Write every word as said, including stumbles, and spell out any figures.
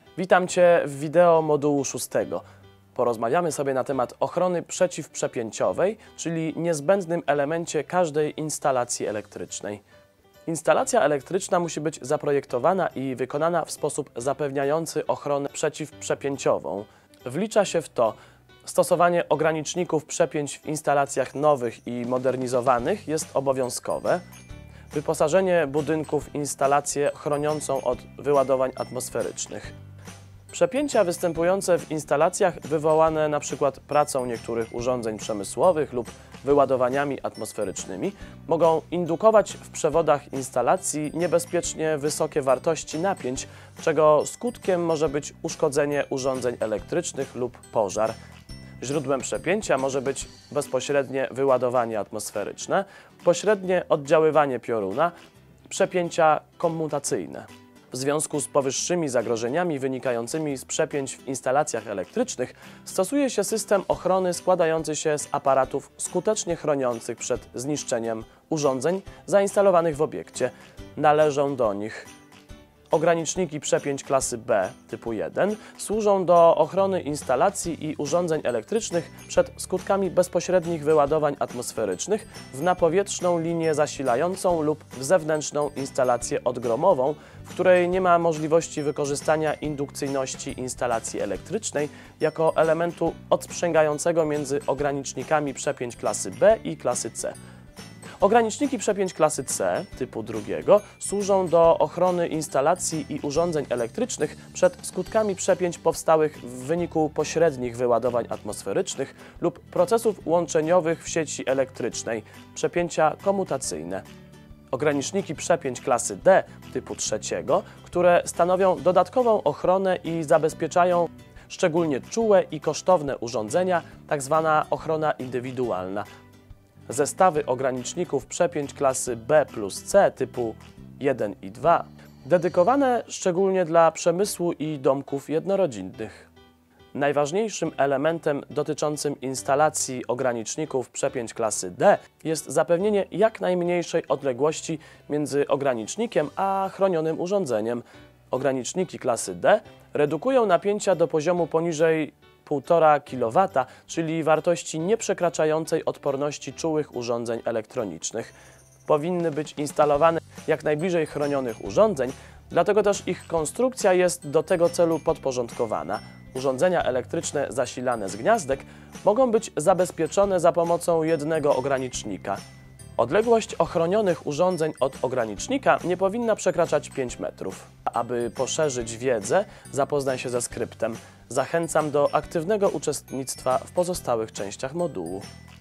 Witam Cię w wideo modułu szóstego. Porozmawiamy sobie na temat ochrony przeciwprzepięciowej, czyli niezbędnym elemencie każdej instalacji elektrycznej. Instalacja elektryczna musi być zaprojektowana i wykonana w sposób zapewniający ochronę przeciwprzepięciową. Wlicza się w to stosowanie ograniczników przepięć w instalacjach nowych i modernizowanych jest obowiązkowe. Wyposażenie budynków w instalację chroniącą od wyładowań atmosferycznych. Przepięcia występujące w instalacjach wywołane np. pracą niektórych urządzeń przemysłowych lub wyładowaniami atmosferycznymi mogą indukować w przewodach instalacji niebezpiecznie wysokie wartości napięć, czego skutkiem może być uszkodzenie urządzeń elektrycznych lub pożar. Źródłem przepięcia może być bezpośrednie wyładowanie atmosferyczne, pośrednie oddziaływanie pioruna, przepięcia kommutacyjne. W związku z powyższymi zagrożeniami wynikającymi z przepięć w instalacjach elektrycznych stosuje się system ochrony składający się z aparatów skutecznie chroniących przed zniszczeniem urządzeń zainstalowanych w obiekcie. Należą do nich ograniczniki przepięć klasy B typu jeden, służą do ochrony instalacji i urządzeń elektrycznych przed skutkami bezpośrednich wyładowań atmosferycznych w napowietrzną linię zasilającą lub w zewnętrzną instalację odgromową, w której nie ma możliwości wykorzystania indukcyjności instalacji elektrycznej jako elementu odsprzęgającego między ogranicznikami przepięć klasy B i klasy C. Ograniczniki przepięć klasy C typu drugiego służą do ochrony instalacji i urządzeń elektrycznych przed skutkami przepięć powstałych w wyniku pośrednich wyładowań atmosferycznych lub procesów łączeniowych w sieci elektrycznej, przepięcia komutacyjne. Ograniczniki przepięć klasy D typu trzeciego, które stanowią dodatkową ochronę i zabezpieczają szczególnie czułe i kosztowne urządzenia, tzw. ochrona indywidualna. Zestawy ograniczników przepięć klasy B plus C typu jeden i dwa, dedykowane szczególnie dla przemysłu i domków jednorodzinnych. Najważniejszym elementem dotyczącym instalacji ograniczników przepięć klasy D jest zapewnienie jak najmniejszej odległości między ogranicznikiem a chronionym urządzeniem. Ograniczniki klasy D redukują napięcia do poziomu poniżej półtora kilowata, czyli wartości nieprzekraczającej odporności czułych urządzeń elektronicznych. Powinny być instalowane jak najbliżej chronionych urządzeń, dlatego też ich konstrukcja jest do tego celu podporządkowana. Urządzenia elektryczne zasilane z gniazdek mogą być zabezpieczone za pomocą jednego ogranicznika. Odległość ochronionych urządzeń od ogranicznika nie powinna przekraczać pięć metrów. Aby poszerzyć wiedzę, zapoznaj się ze skryptem. Zachęcam do aktywnego uczestnictwa w pozostałych częściach modułu.